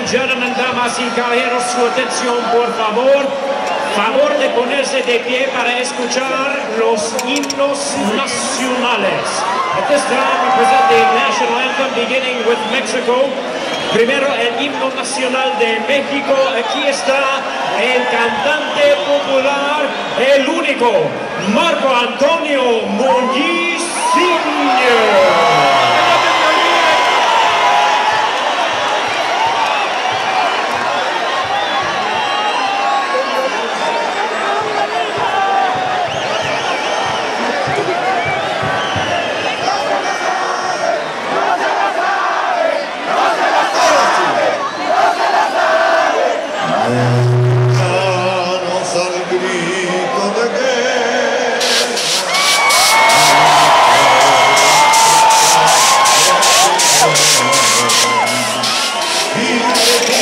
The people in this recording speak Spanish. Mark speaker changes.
Speaker 1: gentlemen, damas y caballeros, su atención, por favor. Favor de ponerse de pie para escuchar los himnos nacionales. At this time, we present the national anthem, beginning with Mexico. Primero, el himno nacional de México. Aquí está el cantante popular, el único, Marco Antonio Muñiz Sr.
Speaker 2: He